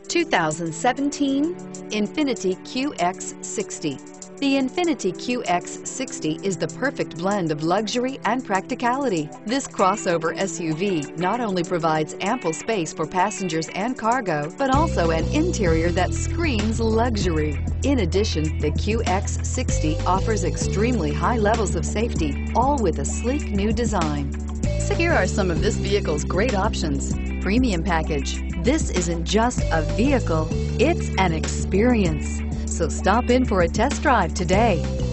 2017 INFINITI QX60. The INFINITI QX60 is the perfect blend of luxury and practicality. This crossover SUV not only provides ample space for passengers and cargo, but also an interior that screams luxury. In addition, the QX60 offers extremely high levels of safety, all with a sleek new design. So here are some of this vehicle's great options. Premium package. This isn't just a vehicle, it's an experience. So stop in for a test drive today.